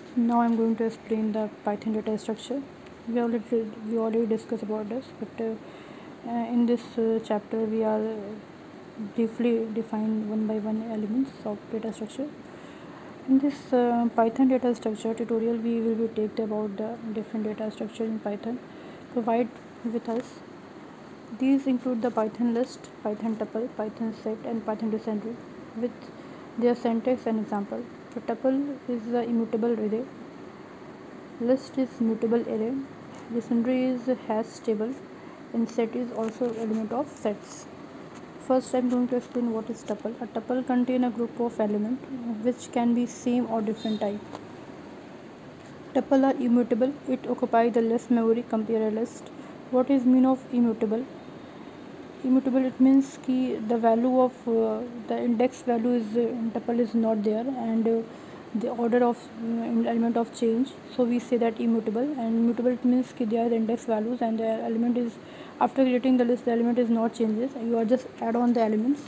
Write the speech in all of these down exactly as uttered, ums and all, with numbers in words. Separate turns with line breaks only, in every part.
Now I'm going to explain the Python data structure. We already we already discussed about this, but uh, uh, in this uh, chapter we are uh, briefly define one by one elements of data structure. In this uh, Python data structure tutorial, we will be talked about the different data structure in Python. Provide with us. These include the Python list, Python tuple, Python set, and Python dictionary with their syntax and example. The tuple is the immutable array. List is mutable array. Dictionary is hash table, and set is also element of sets. First, I'm going to explain what is tuple. A tuple contains a group of elements which can be same or different type. Tuple are immutable. It occupies the less memory compare a list. What is mean of immutable? Immutable, it means ki the value of uh, the index value is uh, in tuple is not there, and uh, the order of uh, element of change, so we say that immutable. And mutable, it means ki there are index values and the element is, after creating the list, the element is not changes, you are just add on the elements.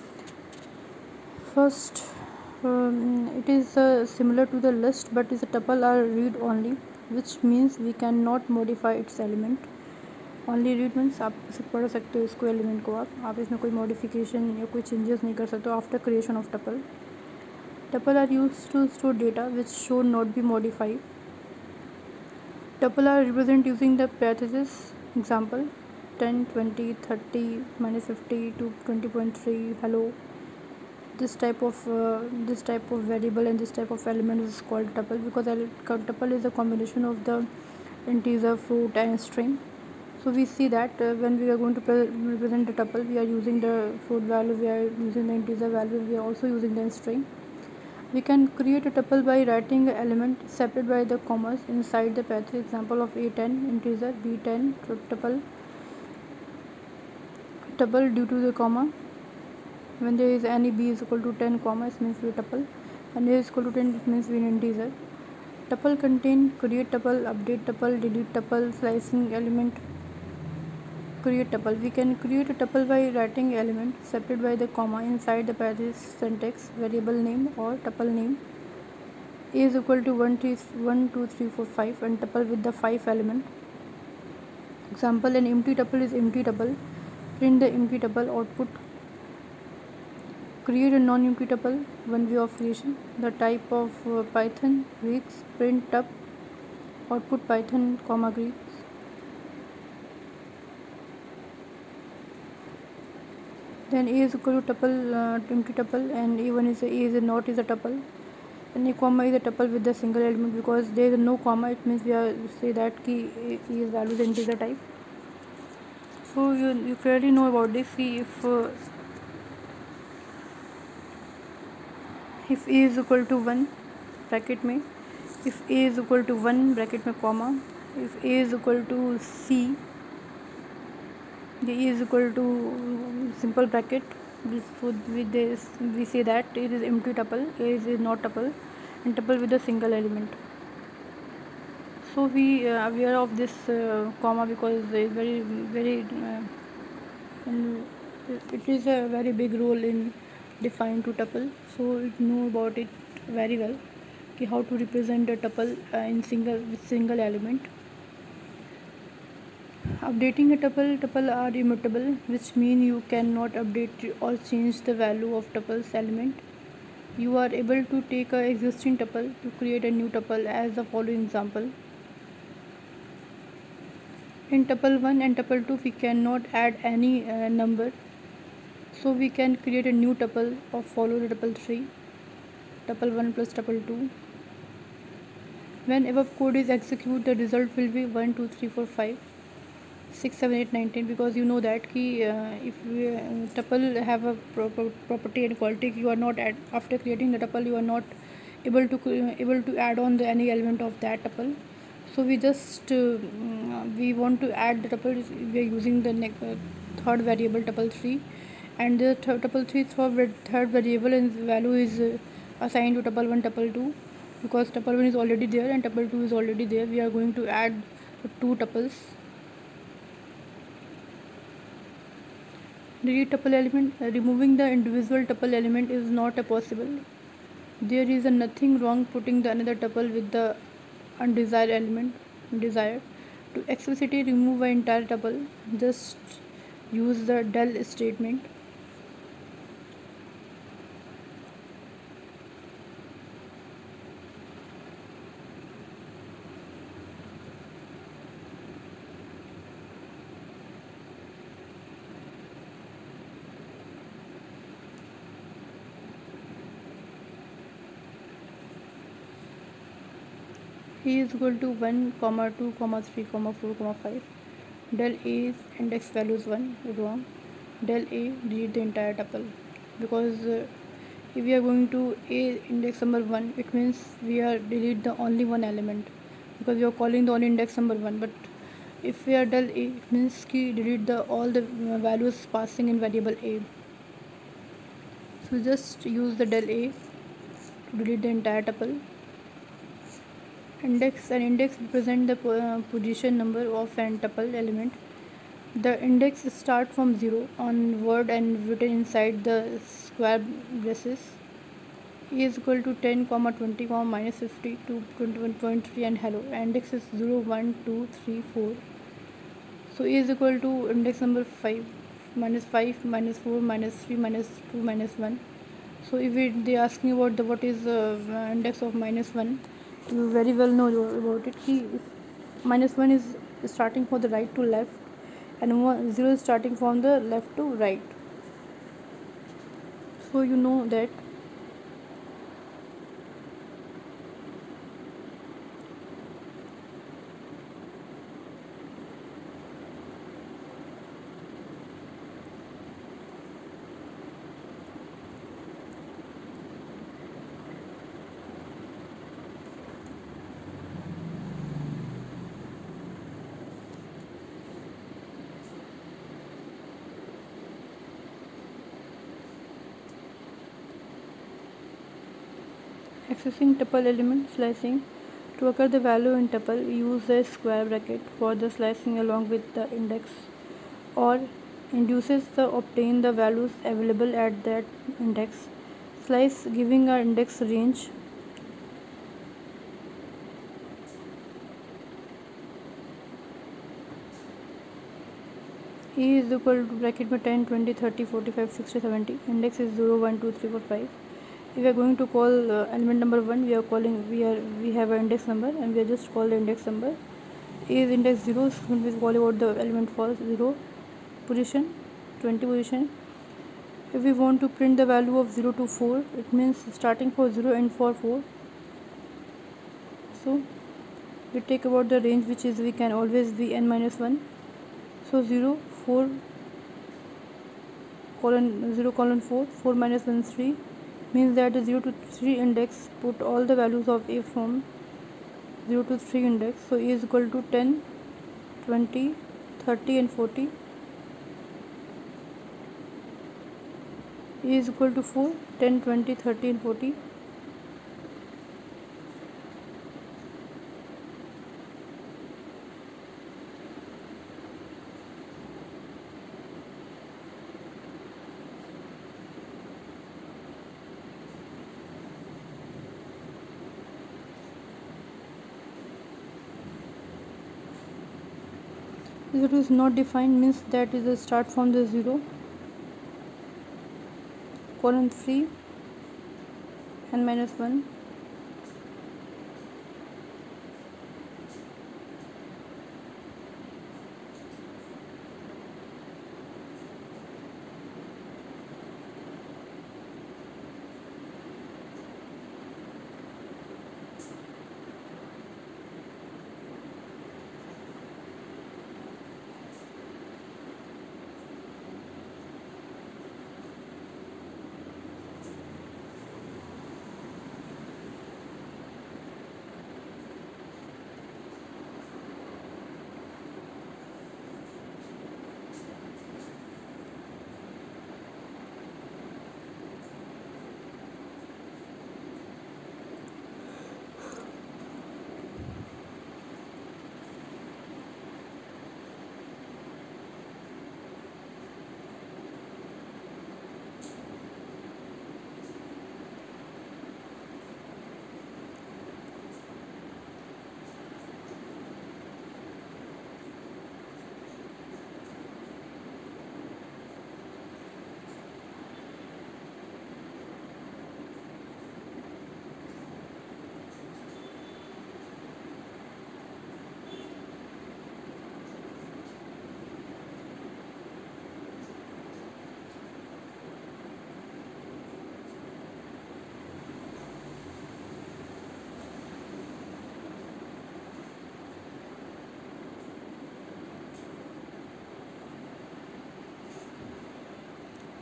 First, um, it is uh, similar to the list, but is a tuple are read only, which means we cannot modify its element. Only read means आप पढ़ सकते हो इसको element को, आप आप इसमें कोई मॉडिफिकेशन या कोई चेंजेस नहीं कर सकते हो after creation of tuple. Tuple are use to store data which should not be modified. Tuple are represent using the parentheses. Example ten, twenty, thirty, minus fifty two twenty point three, hello. This type of uh, this type of variable and this type of element is called tuple, because tuple is a combination of the integer, float, and string. So we see that uh, when we are going to represent the tuple, we are using the float value, we are using the integer value, we are also using the string. We can create a tuple by writing an element separated by the commas inside the path. Example of A ten integer, B ten tuple, tuple due to the comma. When there is any b is equal to ten comma, it means we tuple, and a is equal to ten, it means we integer. Tuple contain create tuple, update tuple, delete tuple, slicing element, create tuple. We can create a tuple by writing element separated by the comma inside the paths syntax, variable name or tuple name. A is equal to one, two, three, four, five, and tuple with the five element. Example, an empty tuple is empty tuple. Print the empty tuple output. Create a non-empty tuple, one way of creation. The type of uh, Python Greeks, print tup, output Python comma Greeks. Then A is equal to tuple, uh, empty tuple, and A one is a, A is a not is a tuple, and A comma is a tuple with the single element, because there is no comma, it means we are say that ki A is value is integer type. So you, you clearly know about this. See, if uh, if A is equal to one bracket में, if A is equal to one bracket में comma, if A is equal to C, A is equal to simple bracket, so with this we say that it is empty tuple, A is not tuple, and tuple with a single element. So we are aware of this uh, comma, because it is very very uh, and it is a very big role in define to tuple, so it know about it very well, ki how to represent a tuple uh, in single with single element. Updating a tuple, tuple are immutable, which mean you cannot update or change the value of tuple's element. You are able to take a existing tuple to create a new tuple, as the following example. In tuple one and tuple two, we cannot add any uh, number, so we can create a new tuple of follow the tuple three, tuple one plus tuple two. When above code is executed, the result will be one, two, three, four, five, six, seven, eight, nine, ten, because you know that ki, uh, if we, uh, tuple have a proper property and quality, you are not add, after creating the tuple, you are not able to uh, able to add on the any element of that tuple. So we just uh, we want to add the tuple, we are using the uh, third variable tuple three, and the th tuple three third, third variable and value is uh, assigned to tuple one, tuple two, because tuple one is already there and tuple two is already there. We are going to add two tuples. Delete tuple element. Uh, removing the individual tuple element is not a possible. There is a nothing wrong putting the another tuple with the undesired element desired. To explicitly remove an entire tuple, just use the del statement. A is equal to one, comma two, comma three, comma four, comma five. Del A is index value is one, wrong. Del A, delete the entire tuple, because uh, if we are going to A index number one, it means we are delete the only one element, because we are calling the only index number one. But if we are del A, it means ki delete the all the uh, values passing in variable A. So just use the del A to delete the entire tuple. Index and index represent the uh, position number of an tuple element. The index start from zero onward and written inside the square braces. A is equal to ten, comma twenty, comma minus fifty to twenty-one point three and hello. Index is zero, one, two, three, four. So A is equal to index number five, minus five, minus four, minus three, minus two, minus one. So if it, they ask me about the what is the uh, index of minus one, you very well know about it. Ki if minus one is starting from the right to left and one, zero is starting from the left to right. So you know that. Accessing tuple element slicing. To occur the value in tuple, use the square bracket for the slicing along with the index, or induces the obtain the values available at that index. Slice giving our index range. E is equal to bracket में ten, twenty, thirty, forty-five, sixty, seventy. Index is zero, one, two, three, four, five. If we are going to call uh, element number one, we are calling we are we have an index number and we are just call the index number. A is index zero, so we call about the element for zero position, twenty position. If we want to print the value of zero to four, it means starting for zero and for four. So we take about the range, which is we can always be n minus one. So zero, four, colon zero colon four, four minus one is three. Means that the zero to three index put all the values of A from zero to three index. So A is equal to ten, twenty, thirty and forty. A is equal to four, ten, twenty, thirty and forty. Zero is not defined, means that is a start from the zero, colon three, n minus one.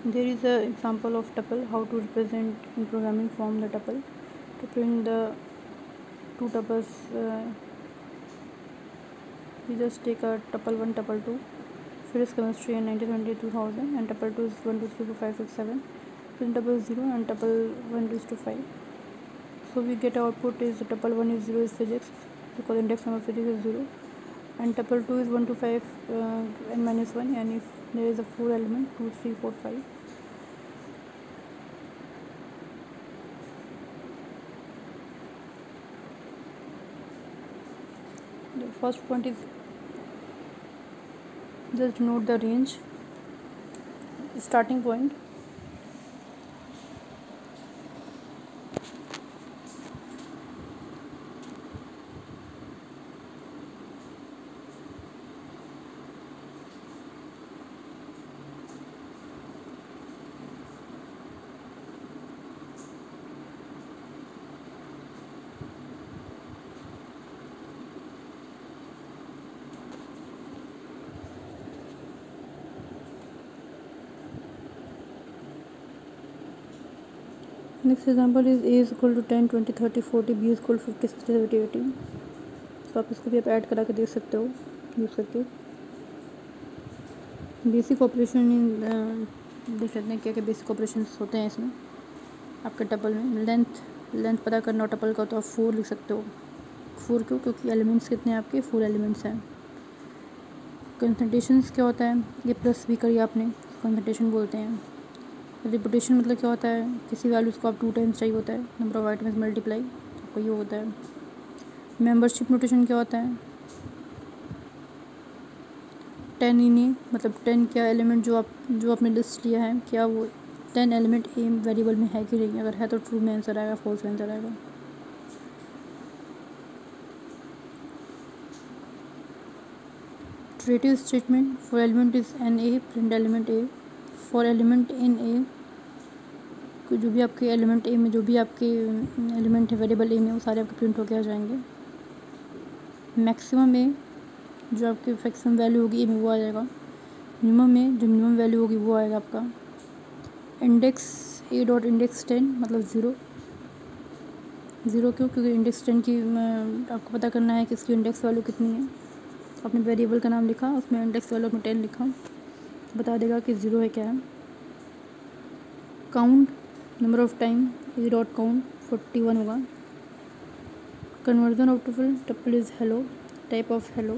There is an example of tuple, how to represent in programming form the tuple. To print the two tuples, uh, we just take a tuple one, tuple two, Phillips chemistry in nineteen twenty two thousand, and tuple two is one two three four five six seven, print tuple zero and tuple one is to five. So we get output is tuple one is zero is physics, because index number of physics is zero, and tuple two is one to five uh, n minus one, and if there is a four element two three four five. The first point is just note the range, starting point. Next example is a is equal to ten, twenty, thirty, forty, b is equal to fifty, sixty, seventy, eighty. तो आप इसको भी आप add करा के देख सकते हो यूज़ करके. बेसिक ऑपरेशन देख लेते हैं क्या क्या बेसिक ऑपरेशन होते हैं इसमें आपके टपल में. लेंथ लेंथ पता करना टपल का तो आप फोर लिख सकते हो. फोर क्यों? क्योंकि एलिमेंट्स कितने हैं आपके? फोर एलिमेंट्स हैं. कंसंट्रेशंस क्या होता है? ये प्लस भी करिए आपने, कंसंट्रेशन बोलते हैं. रिपीटेशन मतलब क्या होता है? किसी वैल्यूज़ को आप टू टाइम्स चाहिए होता है, नंबर ऑफ आइटम्स मल्टीप्लाई, आपको ये होता है. मेंबरशिप नोटेशन क्या होता है? टेन इन ए, मतलब टेन क्या एलिमेंट जो आप जो आपने लिस्ट लिया है, क्या वो टेन एलिमेंट ए वेरिएबल में है कि नहीं. अगर है तो ट्रू में आंसर आएगा, फॉल्स में आंसर आएगा. Iterative statement for element is in A, print element A. For element in A, जो भी आपके एलिमेंट ए में जो भी आपके एलिमेंट है वेरिएबल ए में, वो सारे आपके प्रिंट होके आ जाएंगे. मैक्सिमम में जो आपकी मैक्सिमम वैल्यू होगी ए में वो आ जाएगा. मिनिमम में जो मिनिमम वैल्यू होगी वो आएगा आपका. Index A dot index ten मतलब ज़ीरो. ज़ीरो क्यों? क्योंकि इंडेक्स टेन की आपको पता करना है कि इसकी इंडेक्स वैल्यू कितनी है. आपने वेरिएबल का नाम लिखा, उसमें इंडेक्स वैल्यू में टेन लिखा, बता देगा कि ज़ीरो है क्या है. Count number of time A dot count forty one होगा. Conversion of tuple, tuple is hello, type of hello.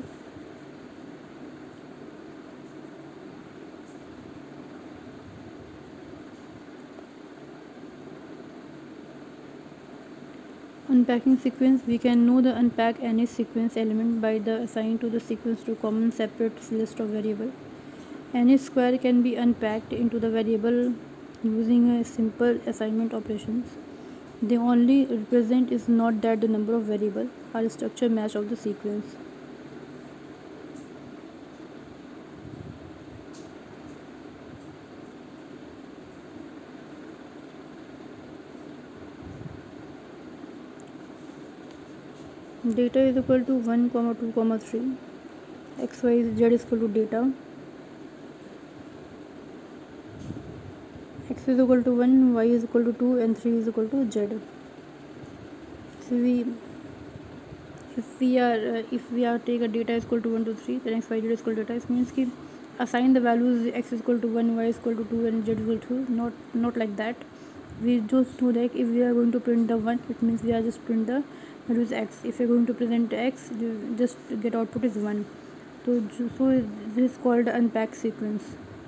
Unpacking sequence, we can know the unpack any sequence element by the assign to the sequence to common separate list of variable. Any square can be unpacked into the variable using a simple assignment operations. The only represent is not that the number of variable are structure match of the sequence. Data is equal to one comma two comma three. X y z is equal to data. X is equal to one, y is equal to two, and three is equal to z. So we if we are uh, if we are take a data is equal to one to three, then x y z is equal to data. It means कि assign the values x is equal to one, y is equal to two, and z is equal to two. Not not like that. We just do that if we are going to print the one, it means we are just print the value is x. If we are going to present x, just get output is one. So so this is called unpack sequence.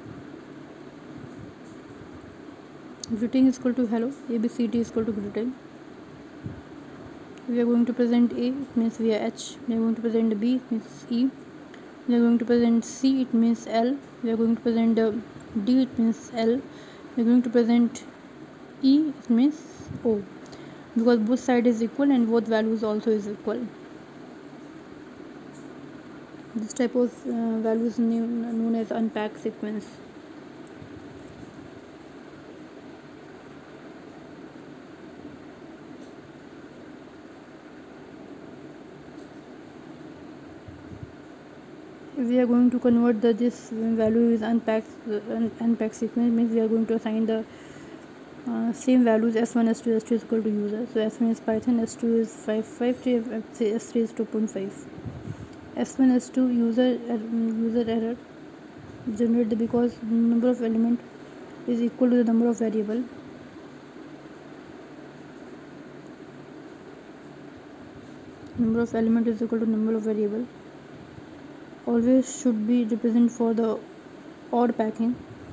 Greeting is equal to hello. A B C D is equal to greeting. We are going to present A, it means we are H. We are going to present B, it means E. We are going to present C, it means L. We are going to present uh, D, it means L. We are going to present E, it means O, because both side is equal and both values also is equal. This type of uh, value is known as unpack sequence. we are going to convert the this value is unpacked uh, unpacked sequence, means we are going to assign the uh, same values s one, s two, s two is equal to user. So s one is Python, s two is five five three, s three is two point five. s one, s two user er, user error generated because number of element is equal to the number of variable. Number of element is equal to number of variable. Always should be represent for the odd packing.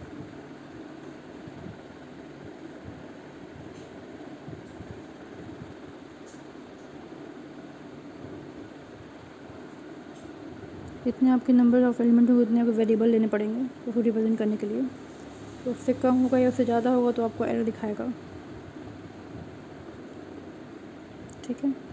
इतने आपके number of element होंगे उतने आपको variable लेने पड़ेंगे उसको represent करने के लिए. तो उससे कम होगा या उससे ज़्यादा होगा तो आपको एरर दिखाएगा. ठीक है.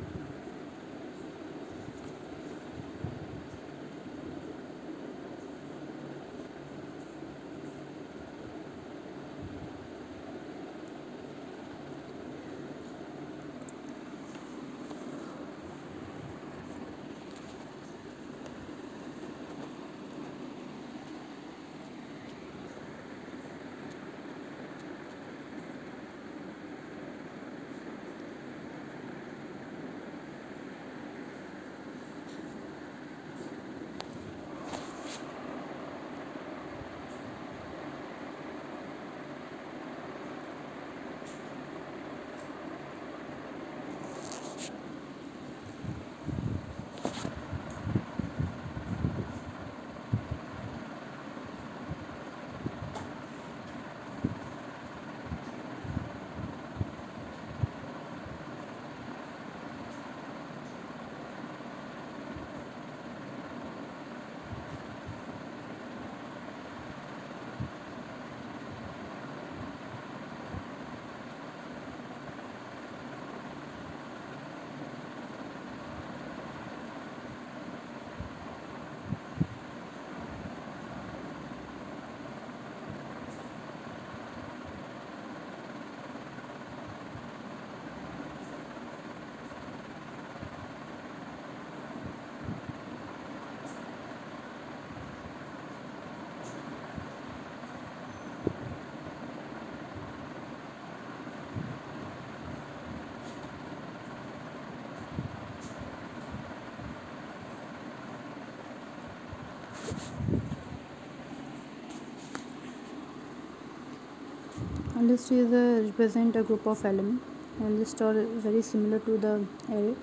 A list is a represent a group of elements. A list are very similar to the array,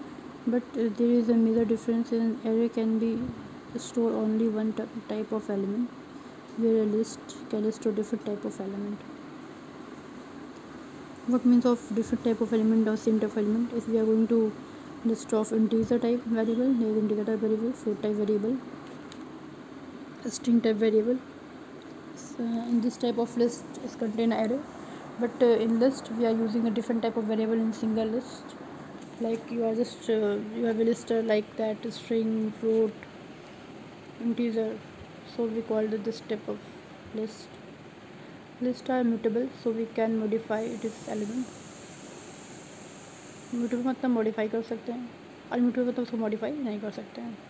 but uh, there is a major difference. In array can be store only one type of element, where a list can store different type of element. What means of different type of element or same type of element? If we are going to list of integer type variable, there is integer type variable, float type variable, string type variable. So in this type of list is contain array, but uh, in list we are using a different type of variable in single list. Like you are just uh, you have a list uh, like that string, float, integer. So we call it this type of list. Lists are mutable, so we can modify its element. Mutable मतलब modify कर सकते हैं, और mutable मतलब उसको modify नहीं कर सकते हैं.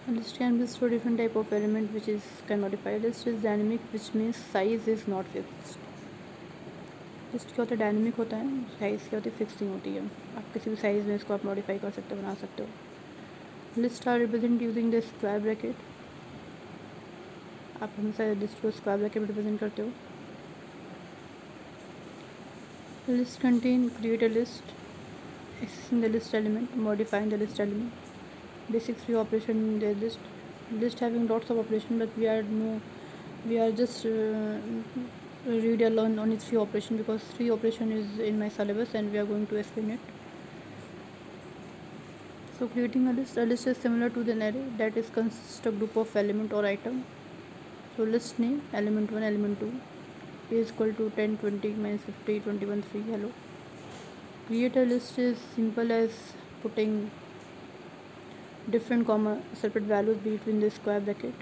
A list can be stored different type of element which is can modify. List is dynamic, which means size is not fixed. List क्या होता है, डायनेमिक होता है, साइज़ क्या होती है, फिक्सिंग होती है. आप किसी भी साइज़ में इसको आप मॉडिफाई कर सकते हो, बना सकते हो. List are represent using the square bracket. आप हमेशा लिस्ट को स्क्वायर ब्रैकेट में रिप्रेजेंट करते हो. List contain create a list, accessing the list element, modifying the list element, basic three operation in the list. List having lots of operation, but we are no we are just uh, read alone only three operation, because three operation is in my syllabus and we are going to explain it. So creating a list, a list is similar to the array that is consists of group of element or item. So list name element one, element two is equal to ten, twenty, minus fifty, twenty-one, three. Hello. Create a list is simple as putting different comma separate values between the square bracket.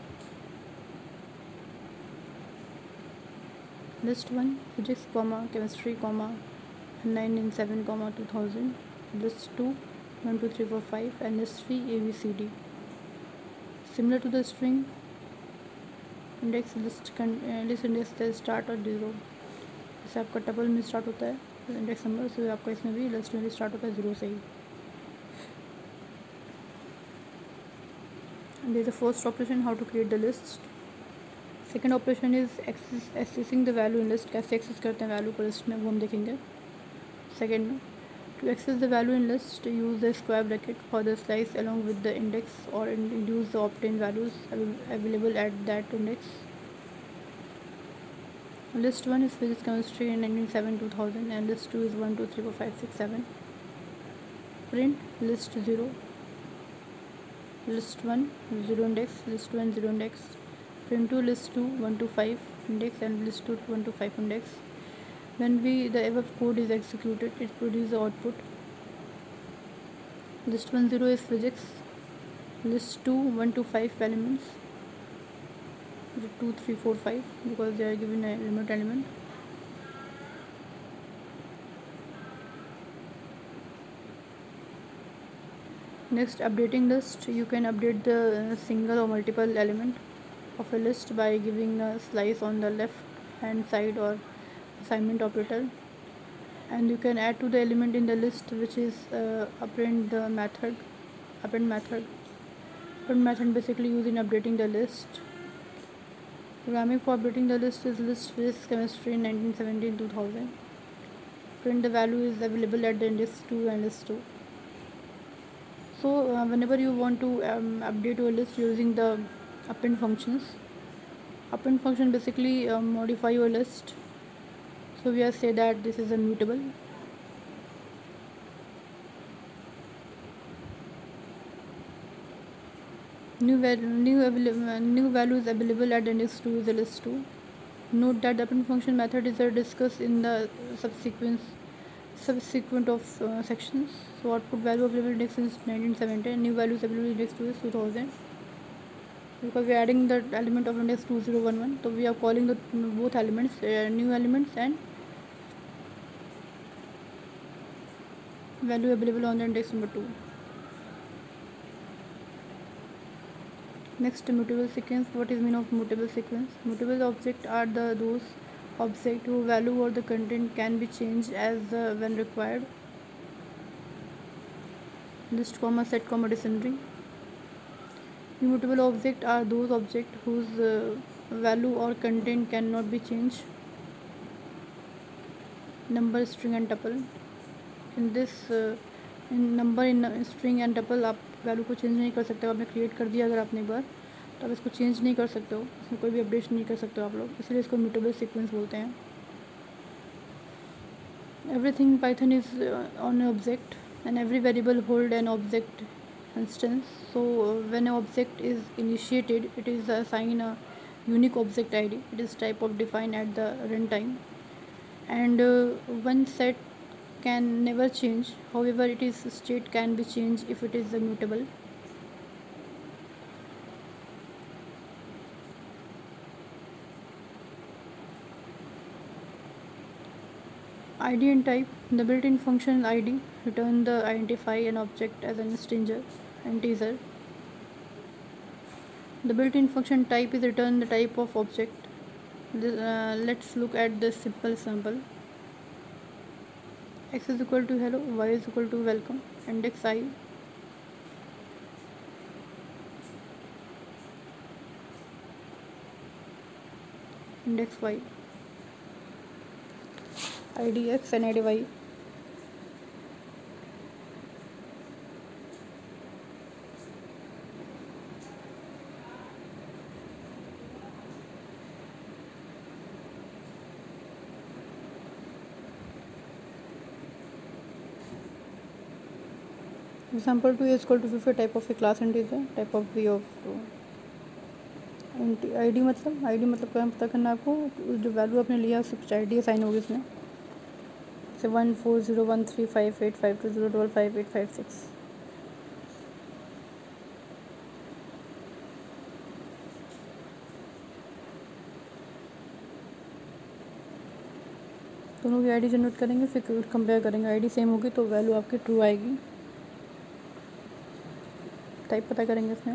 List one physics comma chemistry comma nine nine seven comma two thousand. List two one two three four five, and list three A B C D. Similar to the string index, list con uh, list index से start और zero. जैसे आपका tuple में start होता है index number, से आपका इसमें भी लिस्ट में स्टार्ट होता है ज़ीरो से ही. There is a first operation how to create the list. Second operation is access accessing the value in list. कैसे एक्सेस करते हैं वैल्यू को लिस्ट में, वो हम देखेंगे सेकेंड में. To access the value in list, use the square bracket for the slice along with the index, or use the obtained values available at that index. List one is physics chemistry in nineteen seven two thousand, and list two is one two three four five six seven. Print list zero, list one zero index, list one zero index. Print two list two one to five index, and list two one to five index. When we the above code is executed, it produces the output. List one zero is physics, list two one to five elements, two three four five, because they are given a limit element. Next, updating list. You can update the single or multiple element of a list by giving a slice on the left hand side or assignment operator, and you can add to the element in the list, which is uh, append the method append method append method basically used in updating the list. Programming for updating the list is list physics chemistry in nineteen seventeen two thousand. Print the value is available at the index two and list two. So uh, whenever you want to um, update your list using the append functions, append function basically uh, modify your list. So we have say that this is a mutable. New value, new, available, new values available at index two is the list two. Note that the append function method is discussed in the subsequent subsequent of uh, sections. So output value available index is nineteen seventy, new values available index two is two thousand. Because we are adding the element of index two zero one one, so we are calling the both elements uh, new elements and value available on the index number two. Next, mutable sequence. What is mean of mutable sequence? Mutable objects are the those objects whose value or the content can be changed as uh, when required. List comma set comma dictionary. Immutable objects are those objects whose uh, value or content cannot be changed. Number, string and tuple. In this uh, in number in uh, string and tuple आप value को change नहीं कर सकते हो. आपने create कर दिया अगर आपने एक बार, तो आप इसको चेंज नहीं कर सकते हो, इसमें कोई भी अपडेट नहीं कर सकते हो आप लोग, इसलिए इसको म्यूटेबल सीक्वेंस बोलते हैं. Everything Python is on object and every variable hold an object instance. So uh, when an object is initiated, it is assigned a unique object I D. It is type of defined at the runtime, and uh, one set can never change. However, it is state can be changed if it is immutable. I D and type. The built-in function I D return the identify an object as an integer integer The built-in function type is return the type of object. This, uh, let's look at this simple sample. X is equal to hello, y is equal to welcome, index I, index y, id x and id y. Example two is equal to fifty, type of a class integer, type of v of I D मतलब I D मतलब क्या पता करना आपको, जो value आपने लिया उससे कुछ आई डी असाइन होगी इसमें, जैसे one four zero one three five eight five two zero double five eight five six. दोनों की आई डी जनरेट करेंगे, फिर कंपेयर करेंगे, आई डी सेम होगी तो वैल्यू आपकी ट्रू आएगी. टाइप पता करेंगे इसमें.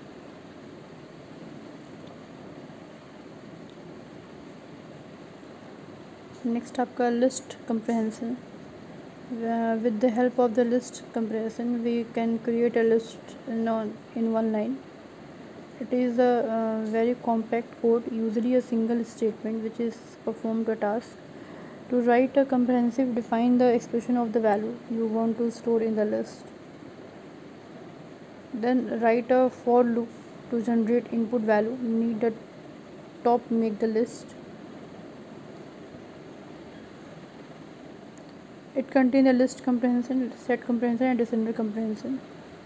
नेक्स्ट आपका list comprehension. With the help of the list comprehension we can create a list in one line. It is a very compact code, usually a single statement which is performed a task. To write a comprehensive, define the expression of the value you want to store in the list. Then write a for loop to generate input value. Need the top make the list. It contains a list comprehension, set comprehension and descender comprehension.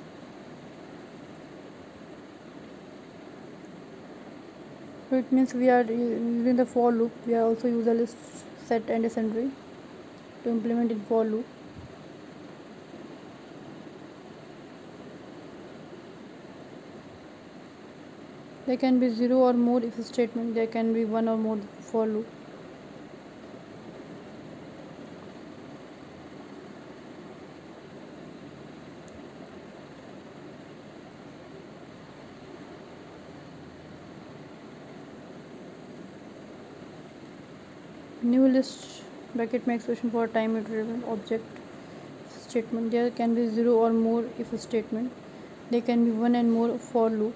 So it means we are using the for loop. We are also use a list, set and descender to implement in for loop. There can be zero or more if statement. There can be one or more for loop. New list bracket makes expression for time interval object statement. There can be zero or more if statement. There can be one and more for loop.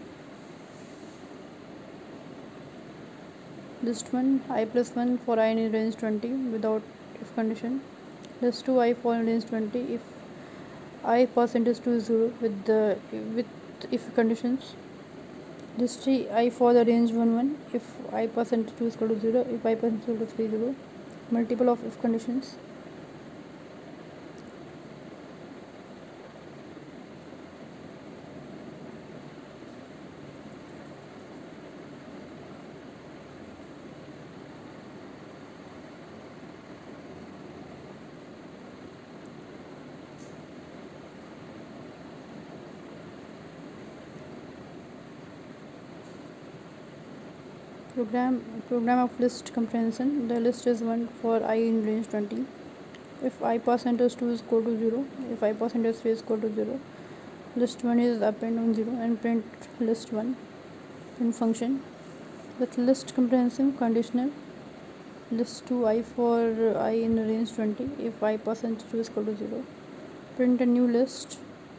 List one I plus one for I in range twenty without if condition. List two I for range twenty if I percentage to zero with the with if conditions. List three I for the range one one if I percentage to is equal to zero, if I percentage equal to three zero. Multiple of if conditions. Program program of list comprehension. The list is one for I in range twenty. If I percentage two is equal to zero, if I percentage three is equal to zero, list one is append on zero and print list one in function. With list comprehension conditional. List two I for I in range twenty. If I percentage two is equal to zero, print a new list.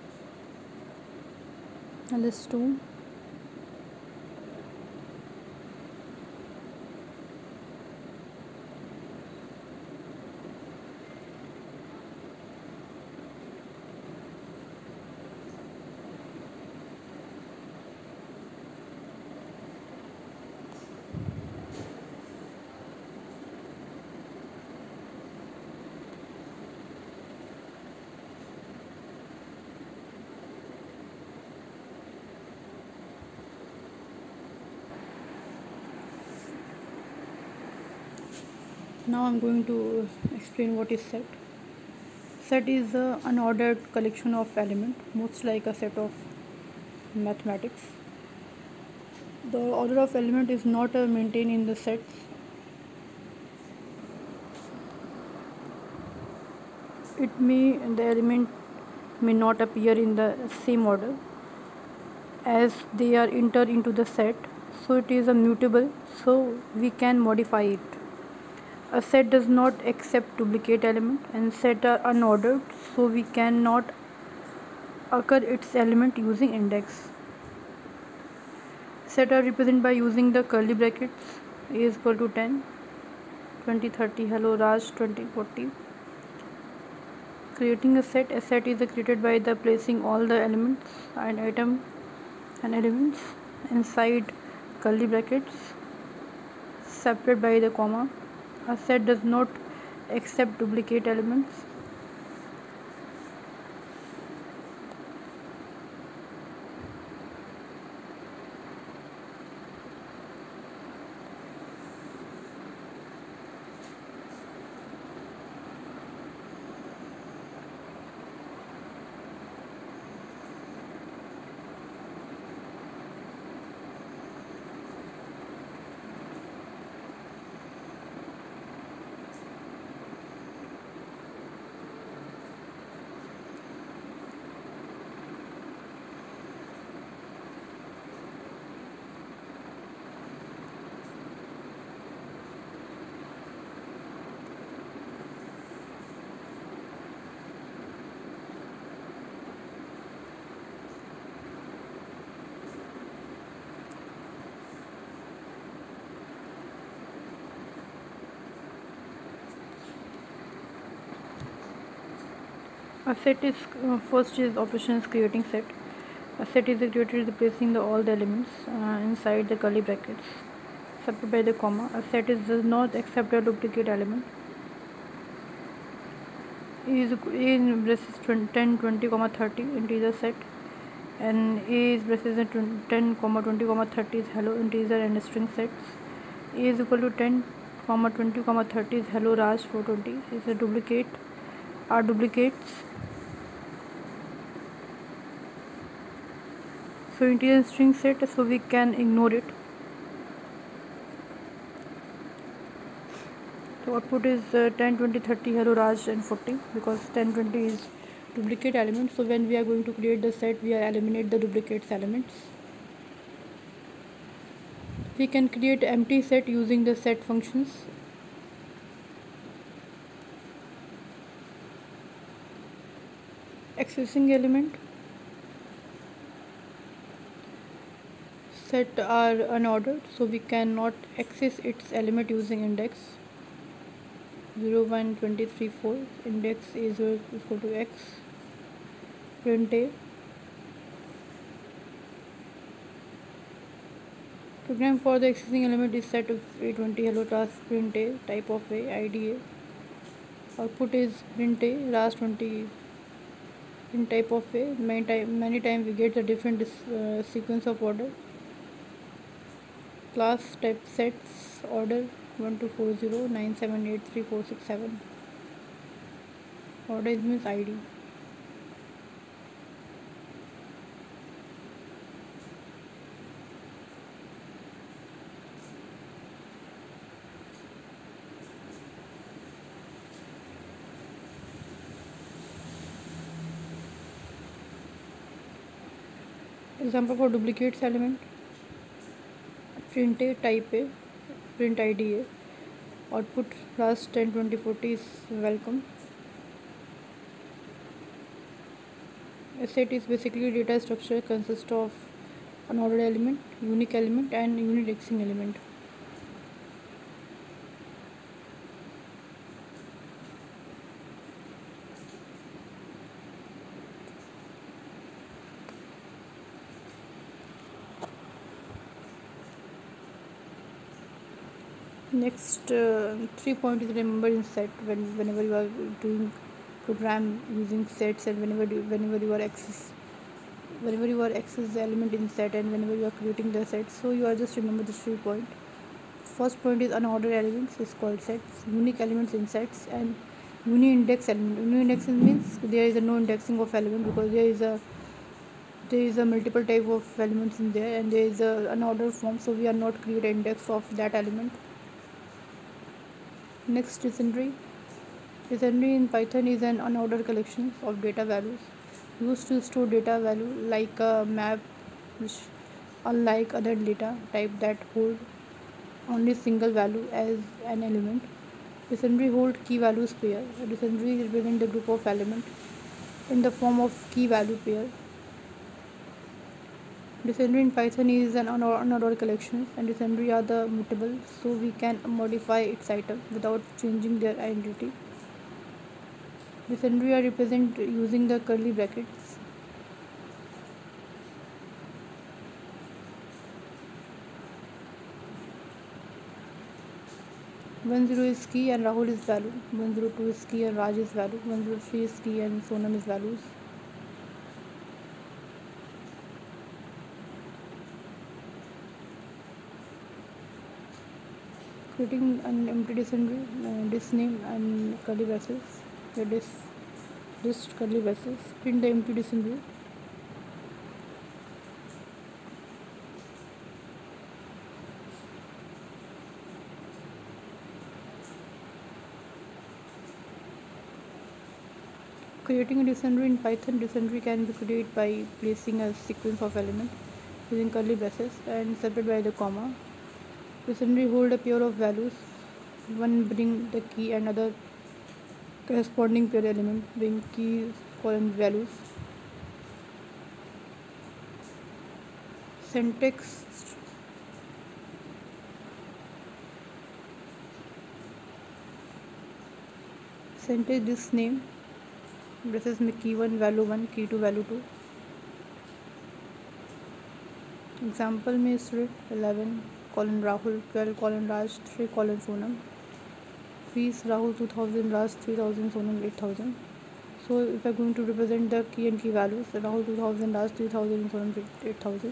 List two. Now I am going to explain what is set. Set is an unordered collection of elements, most like a set of mathematics. The order of element is not uh, maintained in the sets. It may the element may not appear in the same order. as they are entered into the set, so it is a mutable, so we can modify it. A set does not accept duplicate element, and set are unordered, so we cannot occur its element using index. Set are represented by using the curly brackets. A is equal to ten, twenty, thirty, hello Raj, twenty, forty. Creating a set, a set is created by the placing all the elements and item and elements inside curly brackets separated by the comma. A set does not accept duplicate elements. A set is uh, first is operations creating set. A set is created replacing the all the elements uh, inside the curly brackets separated by the comma. A set is does not accept a duplicate element. A is A in braces ten, twenty, thirty integer set, and A is braces ten, twenty, thirty is hello integer and string sets. A is equal to ten, twenty, thirty is hello Raj four twenty is a duplicate are duplicates. So integer string set, so we can ignore it. So output is uh, ten, twenty, thirty, hello Raj and forty, because ten, twenty is duplicate element. So when we are going to create the set, we are eliminate the duplicates elements. We can create empty set using the set functions. Accessing element. Set are unordered, so we cannot access its element using index. zero, one, twenty, three, four. Index is equal to x. Print A. Program for the accessing element is set of A twenty hello task print A, type of A, I D A. Output is print A, last twenty in type of A. Many time many times we get the different uh, sequence of order. Class type sets order one two four zero nine seven eight three four six seven. Order means I D. Example for duplicates element. Print A, type A, print I D A. Output last ten, twenty, forty is welcome. A set is basically data structure consists of unordered element, unique element and unindexing element. Next uh, three point is remember in set when whenever you are doing program using sets, and whenever you, whenever you are access whenever you are access the element in set, and whenever you are creating the set, so you are just remember the three point. First point is unordered elements is called sets, unique elements in sets, and uni-index element. Uni-index means there is a no indexing of element, because there is a there is a multiple type of elements in there, and there is a unordered form, so we are not create an index of that element. Next, dictionary. Dictionary in Python is an unordered collection of data values used to store data value like a map, which, unlike other data type that hold only single value as an element, dictionary hold key values pair. A dictionary represents the group of elements in the form of key value pair. Dictionary in Python is an unordered collection, and dictionary are the mutable, so we can modify its item without changing their identity. Dictionary are represented using the curly brackets. one zero is key and Rahul is value. one zero two is key and Raj is value. one zero three is key and Sonam is values. Creating an empty dictionary, uh, this name and curly braces. That is list curly braces. Print the empty dictionary. Creating a dictionary in Python, dictionary can be created by placing a sequence of elements using curly braces and separated by the comma. Dictionary hold a pair of values, one bring the key and other corresponding pair element bring key column values. Syntax syntax this name braces में key one value one, key two value two. Example में student eleven colon Rahul, twelve colon Raj, three colon Sonam. Fees Rahul two thousand, Raj three thousand, Sonam eight thousand. So if I am going to represent the key and key values, Rahul two thousand, Raj three thousand, and Sonam eight thousand.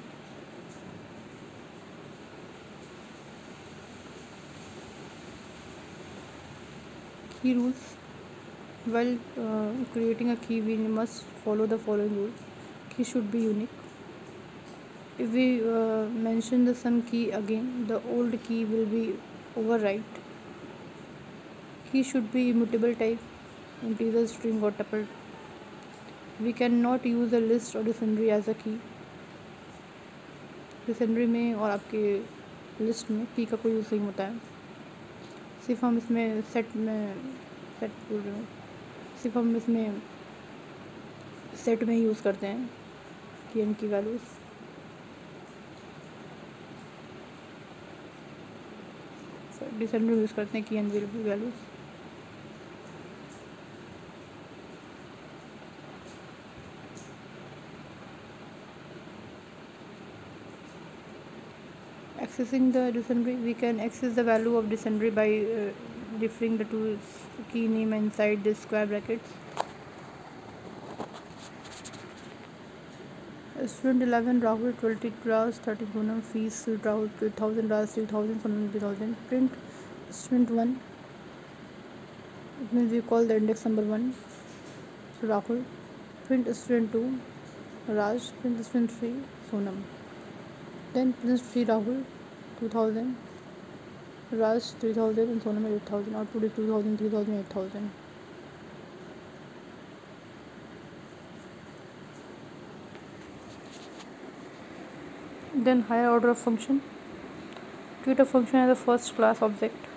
Key rules. While uh, creating a key, we must follow the following rule. Key should be unique. If we uh, mention the some key again, the old key will be overwrite. Key should be immutable type, integer, string or tuple. We cannot use a list or dictionary as a key. Dictionary में और आपके list में की का कोई use नहीं होता है. सिर्फ हम इसमें सेट में सेट बोल रहे हूँ सिर्फ हम इसमें सेट में यूज़ करते हैं की एंड की वैल्यूज़. डिक्शनरी यूज़ करते हैं key and values. Accessing the dictionary, we can access the value of dictionary by uh, referring the to key name inside the square brackets. Student eleven Rahul twenty class thirty Sonam fees Rahul two thousand Raj three thousand Sonam three thousand. Print student one. It means we call the index number one Rahul. Print student two Raj. Print student three Sonam. Then print three Rahul two thousand, Raj three thousand and Sonam eight thousand. Output is two thousand, three thousand, eight thousand. Then higher order of function. Treat a function as a first class object.